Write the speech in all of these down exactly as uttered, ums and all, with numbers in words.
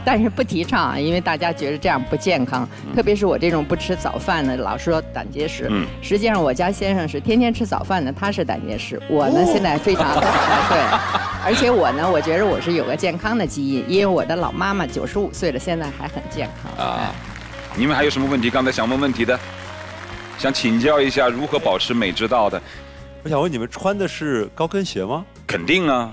但是不提倡啊，因为大家觉得这样不健康，特别是我这种不吃早饭的，老说胆结石。嗯，实际上我家先生是天天吃早饭的，他是胆结石。我呢现在非常对，而且我呢，我觉得我是有个健康的基因，因为我的老妈妈九十五岁了，现在还很健康啊。 你们还有什么问题？刚才想问问题的，想请教一下如何保持美之道的。 我想问你们穿的是高跟鞋吗？ 肯定啊。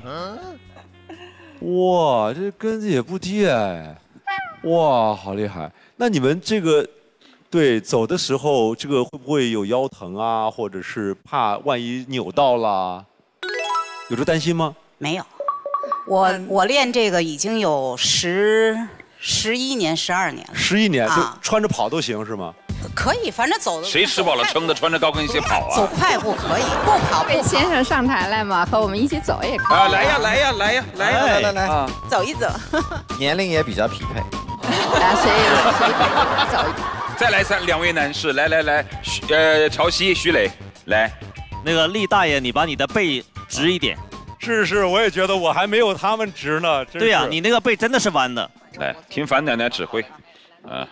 哇，这跟子也不低哎，哇，好厉害！那你们这个，对，走的时候这个会不会有腰疼啊，或者是怕万一扭到啦？有这担心吗？ 没有，我我练这个已经有十十一年、十二年了。 十一年就穿着跑都行是吗？ 可以，反正走的。 谁吃饱了撑的穿着高跟鞋跑啊？ 走快步可以，不跑不。 先生上台来嘛，和我们一起走也可以。 啊，来呀来呀来呀来呀来来来啊， 走一走。 年龄也比较匹配。 来，谁谁走一走。 再来三两位男士，来来来，徐呃乔西、徐磊，来， 那个厉大爷，你把你的背直一点。 是是，我也觉得我还没有他们直呢。 对呀、啊，你那个背真的是弯的。 来，听樊奶奶指挥，啊。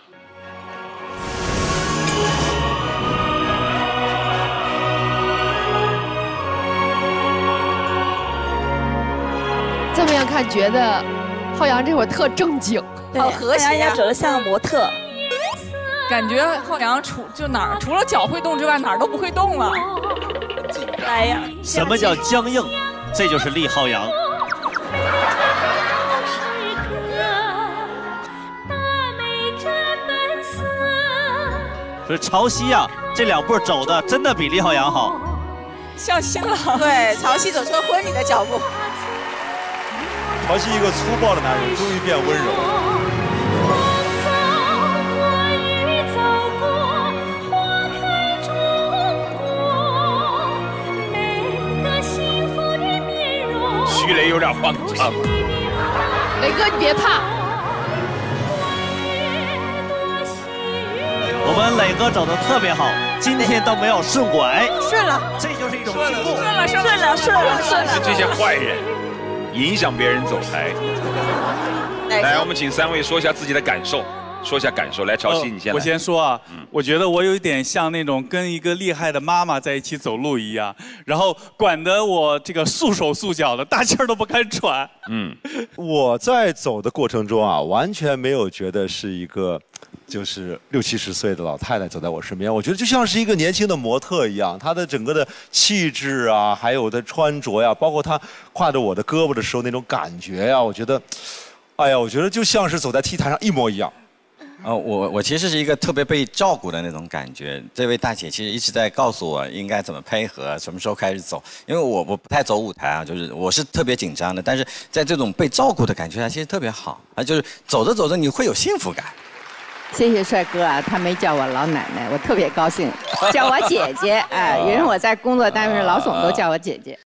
这么样看，觉得浩洋这会儿特正经， 好和谐呀，走得像个模特。 感觉浩洋除就哪儿除了脚会动之外，哪儿都不会动了。 哎呀， 什么叫僵硬？这就是厉浩洋。所以潮汐呀、啊，这两步走的真的比厉浩洋好。 像新郎。 对，潮汐走出了婚礼的脚步。 潮汐一个粗暴的男人，终于变温柔。 徐磊有点慌张。 磊哥，你别怕。 我们磊哥走的特别好，今天都没有顺拐。 顺了， 这就是一种进步。 顺了，顺了，顺了，顺了。 这些坏人影响别人走台。来，我们请三位说一下自己的感受。说一下感受，来，潮汐，你先来。 我先说啊，嗯、我觉得我有一点像那种跟一个厉害的妈妈在一起走路一样，然后管得我这个束手束脚的，大气儿都不敢喘。 嗯，我在走的过程中啊，完全没有觉得是一个就是六七十岁的老太太走在我身边，我觉得就像是一个年轻的模特一样，她的整个的气质啊，还有她穿着呀，包括她挎着我的胳膊的时候那种感觉呀，我觉得，哎呀，我觉得就像是走在 T 台上一模一样。 呃，我我其实是一个特别被照顾的那种感觉。这位大姐其实一直在告诉我应该怎么配合，什么时候开始走。因为我我不太走舞台啊，就是我是特别紧张的，但是在这种被照顾的感觉下，其实特别好啊，就是走着走着你会有幸福感。 谢谢帅哥啊，他没叫我老奶奶，我特别高兴，叫我姐姐。哎，因为我在工作单位，老总都叫我姐姐。